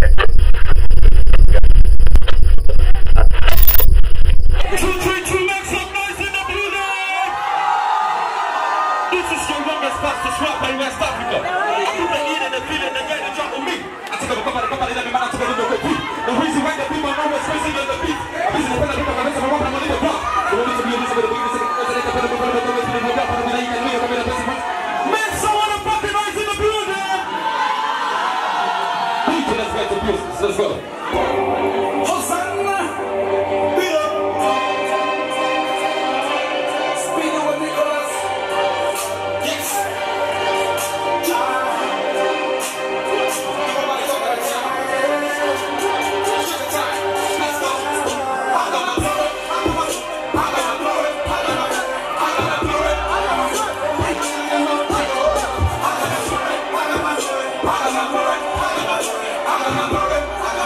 Let's go. Hosanna! Speedo'o with Nicholas. Yes. Everybody talk like that. Check the time. Let's go. I got my glory. I got my glory. I got my glory. I got my glory. I got my glory. I got my glory. I got my glory. I got my glory. I got my glory.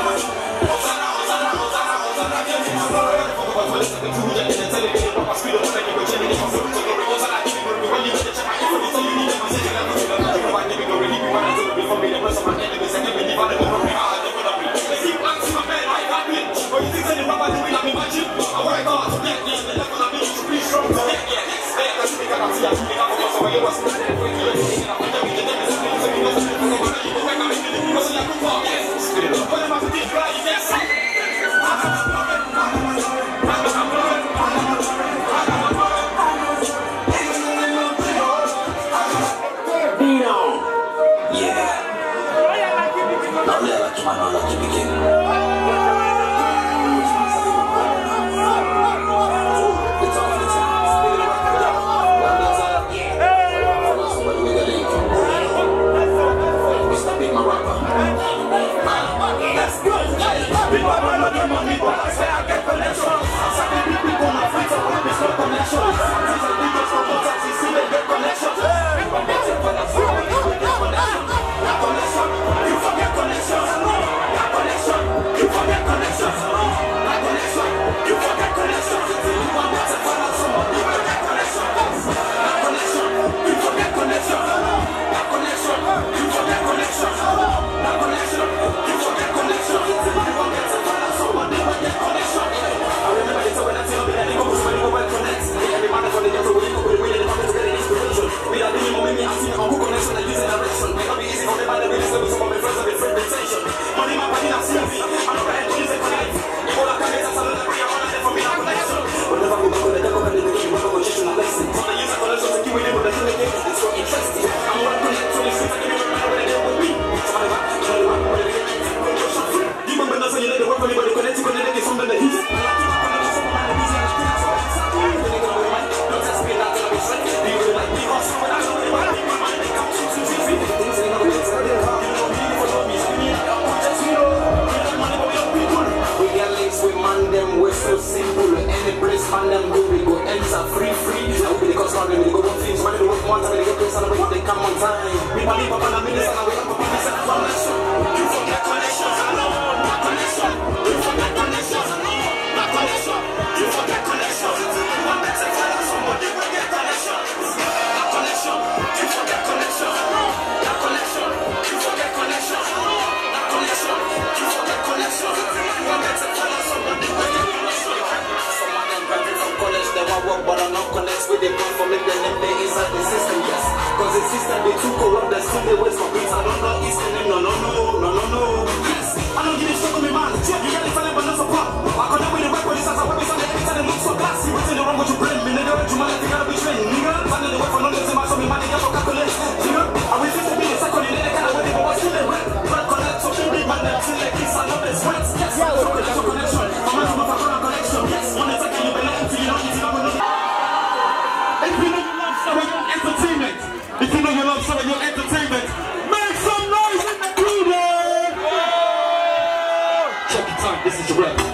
If you know you love some of your entertainment, make some noise in the building! Check your time, this is your rap.